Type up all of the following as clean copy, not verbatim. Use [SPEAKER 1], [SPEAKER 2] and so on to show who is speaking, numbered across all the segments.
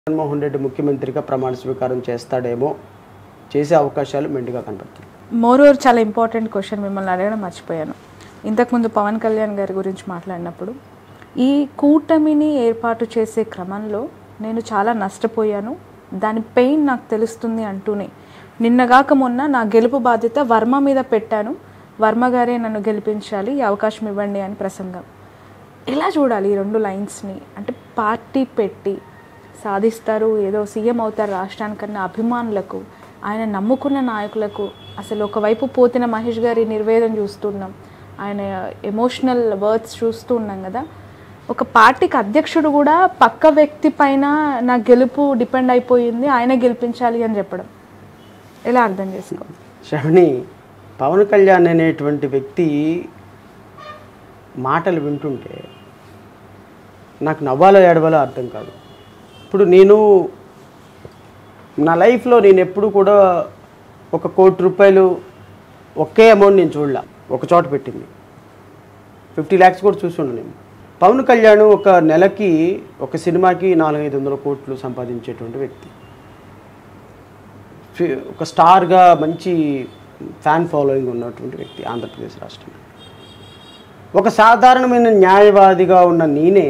[SPEAKER 1] జగన్మోహన్ రెడ్డి ముఖ్యమంత్రిగా ప్రమాణ స్వీకారం చేస్తాడేమో, చేసే అవకాశాలు మెండుగా కనపడుతుంది.
[SPEAKER 2] మోరోవర్ చాలా ఇంపార్టెంట్ క్వశ్చన్ మిమ్మల్ని అడగడం మర్చిపోయాను. ఇంతకుముందు పవన్ కళ్యాణ్ గారి గురించి మాట్లాడినప్పుడు ఈ కూటమిని ఏర్పాటు చేసే క్రమంలో నేను చాలా నష్టపోయాను, దాని పెయిన్ నాకు తెలుస్తుంది అంటూనే నిన్నగాక మొన్న నా గెలుపు బాధ్యత వర్మ మీద పెట్టాను, వర్మ గారే నన్ను గెలిపించాలి, ఈ అవకాశం ఇవ్వండి అని ప్రసంగం. ఎలా చూడాలి ఈ రెండు లైన్స్ని? అంటే పార్టీ పెట్టి సాధిస్తారు, ఏదో సీఎం అవుతారు రాష్ట్రానికన్నా అభిమానులకు, ఆయన నమ్ముకున్న నాయకులకు, అసలు ఒకవైపు పోతిన మహేష్ గారి నిర్వేదం చూస్తున్నాం, ఆయన ఎమోషనల్ వర్డ్స్ చూస్తూ ఉన్నాం కదా. ఒక పార్టీకి అధ్యక్షుడు కూడా పక్క వ్యక్తి పైన నా గెలుపు డిపెండ్ అయిపోయింది, ఆయన గెలిపించాలి అని చెప్పడం ఎలా అర్థం చేసుకో?
[SPEAKER 1] శ్రవణి, పవన్ కళ్యాణ్ అనేటువంటి వ్యక్తి మాటలు వింటుంటే నాకు నవ్వాలో ఏడవాలో అర్థం కాదు. ఇప్పుడు నేను నా లైఫ్లో నేను ఎప్పుడు కూడా ఒక ₹1,00,00,000 ఒకే అమౌంట్ నేను చూడలే, ఒక చోట పెట్టింది 50 lakhs కూడా చూసుండు నేను. పవన్ కళ్యాణ్ ఒక నెలకి ఒక సినిమాకి 400-500 కోట్లు సంపాదించేటువంటి వ్యక్తి, ఒక స్టార్గా మంచి ఫ్యాన్ ఫాలోయింగ్ ఉన్నటువంటి వ్యక్తి ఆంధ్రప్రదేశ్ రాష్ట్రంలో. ఒక సాధారణమైన న్యాయవాదిగా ఉన్న నేనే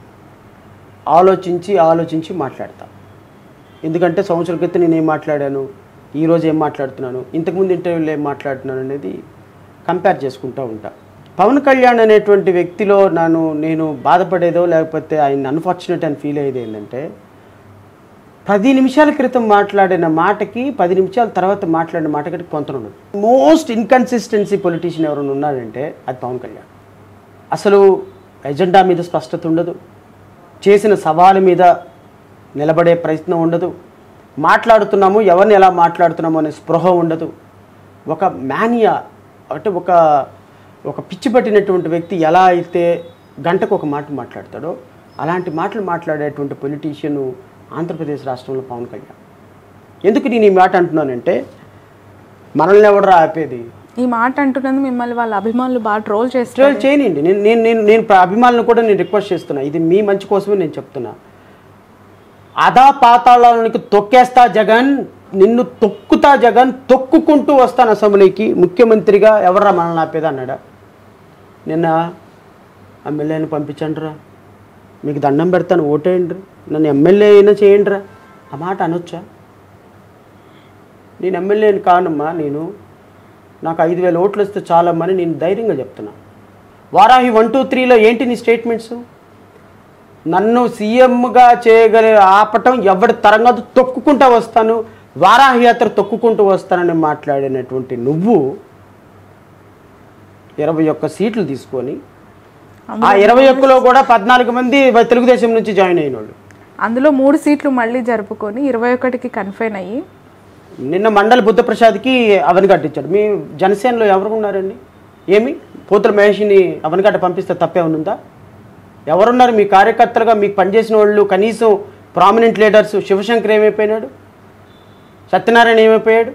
[SPEAKER 1] ఆలోచించి మాట్లాడతా. ఎందుకంటే సంవత్సరం క్రితం నేను ఏం మాట్లాడాను, ఈరోజు ఏం మాట్లాడుతున్నాను, ఇంతకుముందు ఇంటర్వ్యూలో ఏం మాట్లాడుతున్నాను అనేది కంపేర్ చేసుకుంటూ ఉంటా. పవన్ కళ్యాణ్ అనేటువంటి వ్యక్తిలో నేను బాధపడేదో లేకపోతే ఆయన అన్ఫార్చునేట్ అని ఫీల్ అయ్యేది ఏంటంటే, 10 నిమిషాల క్రితం మాట్లాడిన మాటకి 10 నిమిషాల తర్వాత మాట్లాడిన మాటకి కొంత ఉండదు. మోస్ట్ ఇన్కన్సిస్టెన్సీ పొలిటీషియన్ ఎవరైనా ఉన్నారంటే అది పవన్ కళ్యాణ్. అసలు ఎజెండా మీద స్పష్టత ఉండదు, చేసిన సవాలు మీద నిలబడే ప్రయత్నం ఉండదు, మాట్లాడుతున్నాము ఎవరిని ఎలా మాట్లాడుతున్నాము అనే స్పృహ ఉండదు. ఒక మానియా అంటే ఒక పిచ్చి పట్టినటువంటి వ్యక్తి ఎలా అయితే గంటకు ఒక మాట మాట్లాడతాడో అలాంటి మాటలు మాట్లాడేటువంటి పొలిటీషియన్ ఆంధ్రప్రదేశ్ రాష్ట్రంలో పవన్ కళ్యాణ్. ఎందుకు నేను ఈ మాట అంటున్నానంటే, మనల్ని ఎవడరా ఆపేది?
[SPEAKER 2] ఈ మాట అంటున్నది మిమ్మల్ని వాళ్ళ అభిమానులు బాగా ట్రోల్
[SPEAKER 1] చేయనండి. నేను అభిమానులను కూడా నేను రిక్వెస్ట్ చేస్తున్నా, ఇది మీ మంచి కోసమే నేను చెప్తున్నా. అదా పాతాళానికి తొక్కేస్తా జగన్, నిన్ను తొక్కుతా జగన్, తొక్కుకుంటూ వస్తాను అసెంబ్లీకి ముఖ్యమంత్రిగా, ఎవర్రా మనల్ని ఆపేది అన్నాడా? నిన్న ఎమ్మెల్యేని పంపించండిరా, మీకు దండం పెడతాను ఓటేయండి, నన్ను ఎమ్మెల్యే అయినా చేయండిరా, ఆ మాట అనొచ్చా? నేను ఎమ్మెల్యేని కానమ్మా, నాకు 5,000 ఓట్లు వస్తే చాలమ్మని నేను ధైర్యంగా చెప్తున్నా. వారాహి 1, 2, 3లో ఏంటి నీ స్టేట్మెంట్స్? నన్ను సీఎంగా ఆపటం ఎవరి తరంగా తొక్కుకుంటూ వస్తాను, వారాహి యాత్ర తొక్కుకుంటూ వస్తానని మాట్లాడినటువంటి నువ్వు 21 సీట్లు తీసుకొని, ఆ 21లో కూడా 14 మంది తెలుగుదేశం నుంచి జాయిన్ అయిన వాళ్ళు,
[SPEAKER 2] అందులో 3 సీట్లు మళ్ళీ జరుపుకొని 21కి కన్ఫైన్ అయ్యి
[SPEAKER 1] నిన్న మండలి బుద్ధప్రసాద్కి అవనిగట్టించాడు. మీ జనసేనలో ఎవరు ఉన్నారండి? ఏమి పోతుల మహేష్ని అవనిగట్ట పంపిస్తే తప్పేమనుందా? ఎవరున్నారు మీ కార్యకర్తలుగా? మీకు పనిచేసిన వాళ్ళు కనీసం ప్రామినెంట్ లీడర్స్. శివశంకర్ ఏమైపోయినాడు? సత్యనారాయణ ఏమైపోయాడు?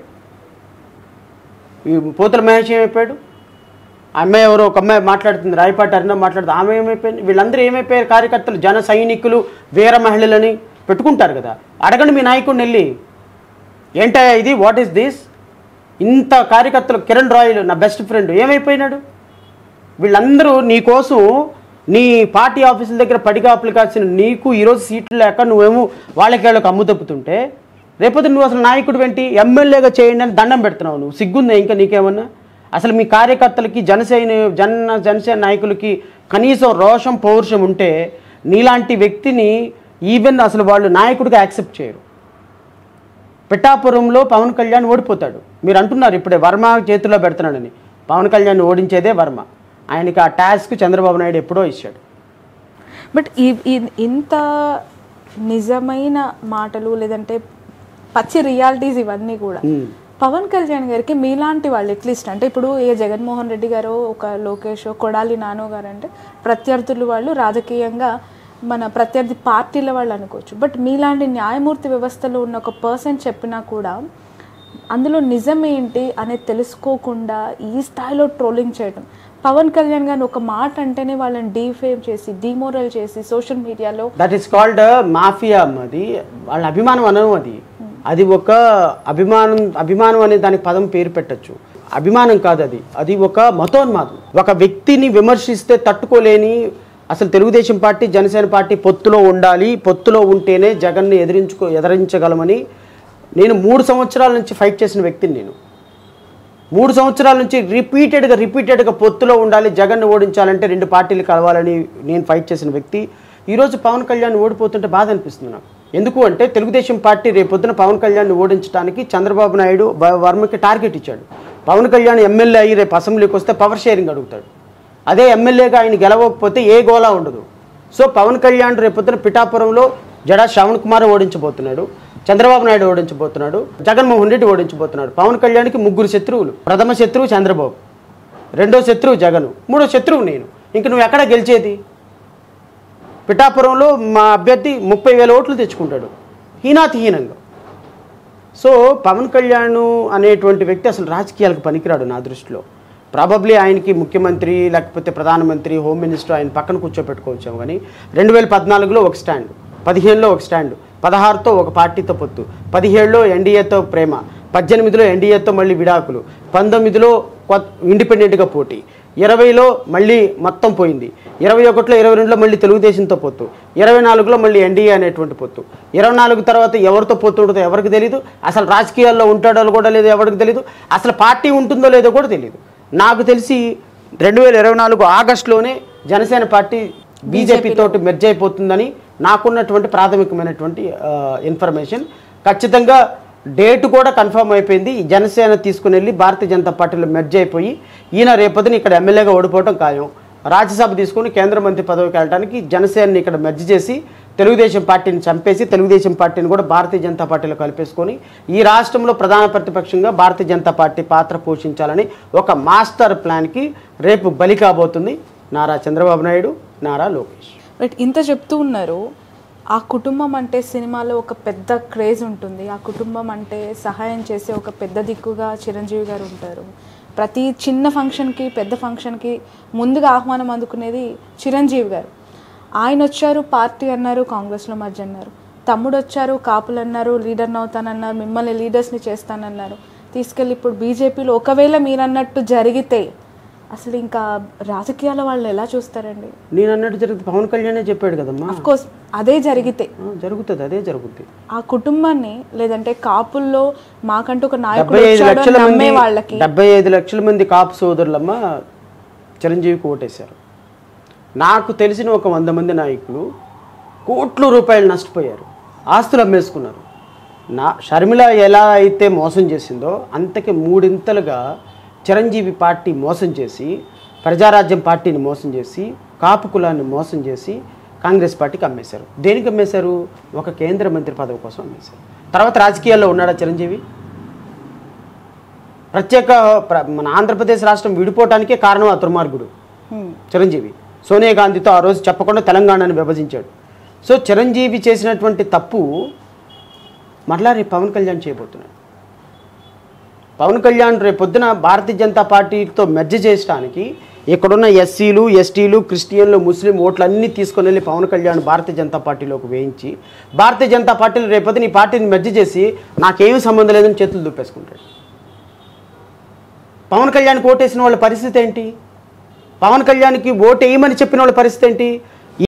[SPEAKER 1] ఈ పోతుల మహేష్ ఏమైపోయాడు? అమ్మాయి ఎవరో ఒక అమ్మాయి మాట్లాడుతుంది, రాయపాటి అరుణ మాట్లాడుతుంది, ఆమె ఏమైపోయింది? వీళ్ళందరూ ఏమైపోయారు? కార్యకర్తలు, జన సైనికులు, వీర మహిళలని పెట్టుకుంటారు కదా. అడగండి మీ నాయకుడిని వెళ్ళి, ఏంటయ్యా ఇది, వాట్ ఈస్ దిస్? ఇంత కార్యకర్తలు, కిరణ్ రాయల్ నా బెస్ట్ ఫ్రెండ్ ఏమైపోయినాడు? వీళ్ళందరూ నీకోసం నీ పార్టీ ఆఫీసుల దగ్గర పడిగాపులు కాల్సిన నీకు ఈరోజు సీట్లు లేక నువ్వేమో వాళ్ళకి అమ్ము తప్పుతుంటే, రేపొద్దు నువ్వు అసలు నాయకుడు వెంటి ఎమ్మెల్యేగా చేయండి అని దండం పెడుతున్నావు. నువ్వు సిగ్గుందా ఇంకా నీకేమన్నా? అసలు మీ కార్యకర్తలకి జనసేన నాయకులకి కనీసం రోషం పౌరుషం ఉంటే నీలాంటి వ్యక్తిని ఈవెన్ అసలు వాళ్ళు నాయకుడిగా యాక్సెప్ట్ చేయరు. పిఠాపురంలో పవన్ కళ్యాణ్ ఓడిపోతాడు. మీరు అంటున్నారు ఇప్పుడే వర్మ చేతిలో పెడుతున్నాడని. పవన్ కళ్యాణ్ ఓడించేదే వర్మ. ఆయనకి ఆ టాస్క్ చంద్రబాబు నాయుడు ఎప్పుడో ఇచ్చాడు.
[SPEAKER 2] బట్ ఇంత నిజమైన మాటలు లేదంటే పచ్చి రియాలిటీస్ ఇవన్నీ కూడా పవన్ కళ్యాణ్ గారికి మీలాంటి వాళ్ళు అట్లీస్ట్, అంటే ఇప్పుడు జగన్మోహన్ రెడ్డి గారు, ఒక లోకేష్, కొడాలి నానో గారు అంటే ప్రత్యర్థులు, వాళ్ళు రాజకీయంగా మన ప్రత్యర్థి పార్టీల వాళ్ళు అనుకోవచ్చు. బట్ మీలాంటి న్యాయమూర్తి వ్యవస్థలో ఉన్న ఒక పర్సన్ చెప్పినా కూడా అందులో నిజం ఏంటి అనేది తెలుసుకోకుండా ఈ స్థాయిలో ట్రోలింగ్ చేయడం, పవన్ కళ్యాణ్ గారిని ఒక మాట అంటేనే వాళ్ళని డీఫేమ్ చేసి డిమోరల్ చేసి సోషల్ మీడియాలో
[SPEAKER 1] దట్ ఈస్ కాల్డ్ మాఫియా. అది వాళ్ళ అభిమానం అనను. అది ఒక అభిమానం అనే దానికి పదం పేరు పెట్టచ్చు. అభిమానం కాదు అది, అది ఒక మతోన్మాదం. ఒక వ్యక్తిని విమర్శిస్తే తట్టుకోలేని, అసలు తెలుగుదేశం పార్టీ జనసేన పార్టీ పొత్తులో ఉండాలి, పొత్తులో ఉంటేనే జగన్ని ఎదిరించగలమని నేను 3 సంవత్సరాల నుంచి ఫైట్ చేసిన వ్యక్తిని. నేను 3 సంవత్సరాల నుంచి రిపీటెడ్గా పొత్తులో ఉండాలి, జగన్ని ఓడించాలంటే 2 పార్టీలు కలవాలని నేను ఫైట్ చేసిన వ్యక్తి. ఈరోజు పవన్ కళ్యాణ్ ఓడిపోతుంటే బాధ అనిపిస్తుంది నాకు. ఎందుకు అంటే తెలుగుదేశం పార్టీ రేపొద్దున పవన్ కళ్యాణ్ని ఓడించడానికి చంద్రబాబు నాయుడు వర్మకి టార్గెట్ ఇచ్చాడు. పవన్ కళ్యాణ్ ఎమ్మెల్యే అయ్యి రేపు అసెంబ్లీకి వస్తే పవర్ షేరింగ్ అడుగుతాడు. అదే ఎమ్మెల్యేగా ఆయన గెలవకపోతే ఏ గోలా ఉండదు. సో పవన్ కళ్యాణ్ రేపొద్దున పిఠాపురంలో జడా శ్రవణ్ కుమార్ ఓడించబోతున్నాడు, చంద్రబాబు నాయుడు ఓడించబోతున్నాడు, జగన్మోహన్ రెడ్డి ఓడించబోతున్నాడు. పవన్ కళ్యాణ్కి 3 శత్రువులు. ప్రథమ శత్రువు చంద్రబాబు, రెండో శత్రువు జగన్, మూడో శత్రువు నేను. ఇంక నువ్వు ఎక్కడ గెలిచేది? పిఠాపురంలో మా అభ్యర్థి 30,000 ఓట్లు తెచ్చుకుంటాడు హీనంగా. సో పవన్ కళ్యాణ్ అనేటువంటి వ్యక్తి అసలు రాజకీయాలకు పనికిరాడు నా దృష్టిలో. ప్రాబబ్లీ ఆయనకి ముఖ్యమంత్రి లేకపోతే ప్రధానమంత్రి, హోమ్ మినిస్టర్ ఆయన పక్కన కూర్చోపెట్టుకోవచ్చాము. కానీ 2014లో ఒక స్టాండ్, 15లో ఒక స్టాండ్, 16తో ఒక పార్టీతో పొత్తు, 17లో ఎన్డీఏతో ప్రేమ, 18లో ఎన్డీఏతో మళ్ళీ విడాకులు, 19లో ఇండిపెండెంట్గా పోటీ, 20లో మళ్ళీ మొత్తం పోయింది, 21లో 22లో మళ్ళీ తెలుగుదేశంతో పొత్తు, 24లో మళ్ళీ ఎన్డీఏ అనేటువంటి పొత్తు, 24 తర్వాత ఎవరితో పొత్తు ఉంటుందో ఎవరికి తెలియదు, అసలు రాజకీయాల్లో ఉంటాడో కూడా లేదో ఎవరికి తెలియదు, అసలు పార్టీ ఉంటుందో లేదో కూడా తెలియదు. నాకు తెలిసి 2024 ఆగస్టులోనే జనసేన పార్టీ బీజేపీ తోటి మెర్జ్ అయిపోతుందని నాకున్నటువంటి ప్రాథమికమైనటువంటి ఇన్ఫర్మేషన్. ఖచ్చితంగా డేట్ కూడా కన్ఫర్మ్ అయిపోయింది. జనసేన తీసుకుని వెళ్ళి భారతీయ జనతా పార్టీలో మెర్జ్ అయిపోయి ఈయన రేపొద్దున ఇక్కడ ఎమ్మెల్యేగా ఓడిపోవడం ఖాయం. రాజ్యసభ తీసుకుని కేంద్ర మంత్రి పదవికి వెళ్ళడానికి జనసేనని ఇక్కడ మెర్జ్ చేసి తెలుగుదేశం పార్టీని చంపేసి తెలుగుదేశం పార్టీని కూడా భారతీయ జనతా పార్టీలో కలిపేసుకొని ఈ రాష్ట్రంలో ప్రధాన ప్రతిపక్షంగా భారతీయ జనతా పార్టీ పాత్ర పోషించాలని ఒక మాస్టర్ ప్లాన్కి రేపు బలి కాబోతుంది నారా చంద్రబాబు నాయుడు, నారా లోకేష్.
[SPEAKER 2] బట్ ఇంత చెప్తూ ఉన్నారు, ఆ కుటుంబం అంటే సినిమాలో ఒక పెద్ద క్రేజ్ ఉంటుంది, ఆ కుటుంబం అంటే సహాయం చేసే ఒక పెద్ద దిక్కుగా చిరంజీవి గారు ఉంటారు. ప్రతి చిన్న ఫంక్షన్కి పెద్ద ఫంక్షన్కి ముందుగా ఆహ్వానం అందుకునేది చిరంజీవి గారు. ఆయన వచ్చారు, పార్టీ అన్నారు, కాంగ్రెస్లో మధ్య అన్నారు, తమ్ముడు వచ్చారు, కాపులు అన్నారు, లీడర్ని అవుతానన్నారు, మిమ్మల్ని లీడర్స్ని చేస్తానన్నారు, తీసుకెళ్ళి ఇప్పుడు బీజేపీలో ఒకవేళ మీరు అన్నట్టు జరిగితే అసలు ఇంకా రాజకీయాల వాళ్ళు ఎలా చూస్తారండి?
[SPEAKER 1] నేను అన్నట్టు జరిగితే పవన్ కళ్యాణే చెప్పాడు కదమ్మా.
[SPEAKER 2] అఫ్ కోర్స్ అదే జరిగితే
[SPEAKER 1] జరుగుతుంది, అదే జరుగుతుంది.
[SPEAKER 2] ఆ కుటుంబాన్ని లేదంటే కాపుల్లో మాకంటూ ఒక నాయకుడు వచ్చాడు నమ్మే వాళ్ళకి
[SPEAKER 1] 75 లక్షల మంది కాపు సోదరులమ్మ చిరంజీవికి ఓటేశారు. నాకు తెలిసిన ఒక 100 మంది నాయకులు కోట్ల రూపాయలు నష్టపోయారు, ఆస్తులు అమ్మేసుకున్నారు. షర్మిల ఎలా అయితే మోసం చేసిందో అంతకి 3 చిరంజీవి పార్టీ మోసం చేసి, ప్రజారాజ్యం పార్టీని మోసం చేసి, కాపు కులాన్ని మోసం చేసి కాంగ్రెస్ పార్టీకి అమ్మేశారు. దేనికి అమ్మేశారు? ఒక కేంద్ర మంత్రి పదవి కోసం అమ్మేశారు. తర్వాత రాజకీయాల్లో ఉన్నాడా చిరంజీవి? మన ఆంధ్రప్రదేశ్ రాష్ట్రం విడిపోవటానికే కారణం ఆ దుర్మార్గుడు చిరంజీవి. సోనియా గాంధీతో ఆ రోజు చెప్పకుండా తెలంగాణని విభజించాడు. సో చిరంజీవి చేసినటువంటి తప్పు మరలా రేపు పవన్ కళ్యాణ్ చేయబోతున్నాడు. పవన్ కళ్యాణ్ రేపొద్దున భారతీయ జనతా పార్టీతో మెర్జ్ చేయడానికి ఇక్కడున్న ఎస్సీలు, ఎస్టీలు, క్రిస్టియన్లు, ముస్లిం ఓట్లు అన్నీ తీసుకొని వెళ్ళి పవన్ కళ్యాణ్ భారతీయ జనతా పార్టీలోకి వేయించి భారతీయ జనతా పార్టీలు రేపొద్దున ఈ పార్టీని మెర్జ్ చేసి నాకేమీ సంబంధం లేదని చేతులు దుప్పేసుకుంటాడు. పవన్ కళ్యాణ్కి ఓటేసిన వాళ్ళ పరిస్థితి ఏంటి? పవన్ కళ్యాణ్కి ఓటు వేయమని చెప్పిన వాళ్ళ పరిస్థితి ఏంటి?